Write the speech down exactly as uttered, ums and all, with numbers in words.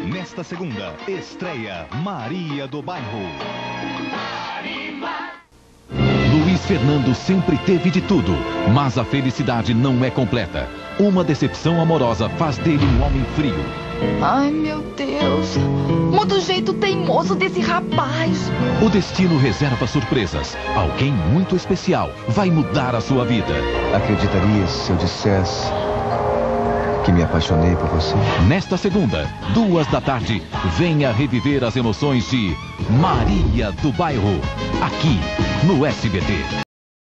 Nesta segunda, estreia Maria do Bairro. Luiz Fernando sempre teve de tudo, mas a felicidade não é completa. Uma decepção amorosa faz dele um homem frio. Ai, meu Deus. Muda o jeito teimoso desse rapaz. O destino reserva surpresas. Alguém muito especial vai mudar a sua vida. Acreditaria se eu dissesse que me apaixonei por você? Nesta segunda, duas da tarde, venha reviver as emoções de Maria do Bairro, aqui no S B T.